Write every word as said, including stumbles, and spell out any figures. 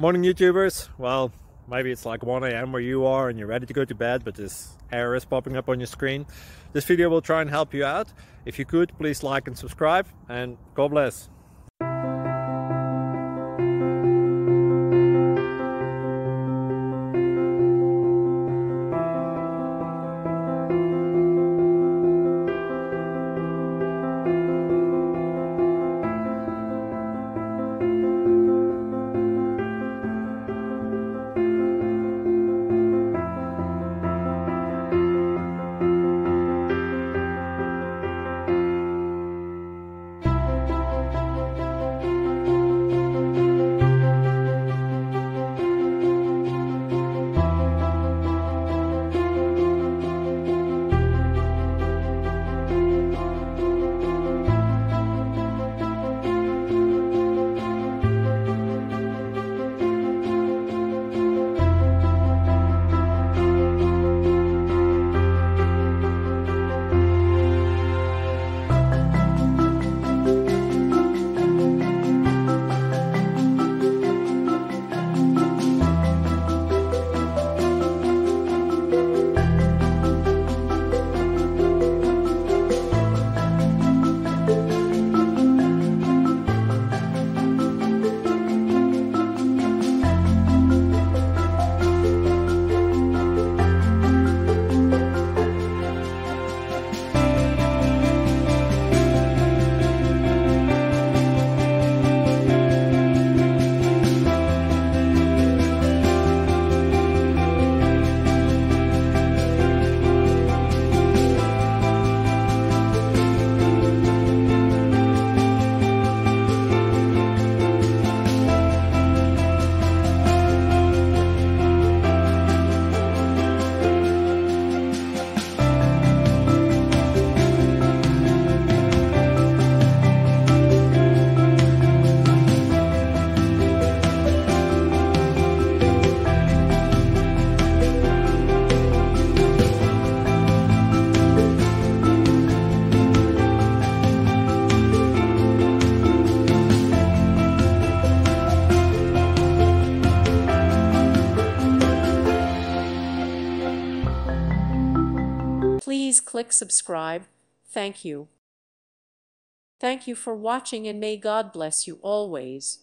Morning YouTubers. Well, maybe it's like one A M where you are and you're ready to go to bed, but this error is popping up on your screen. This video will try and help you out. If you could, please like and subscribe, and God bless. Please click subscribe. Thank you. Thank you for watching, and may God bless you always.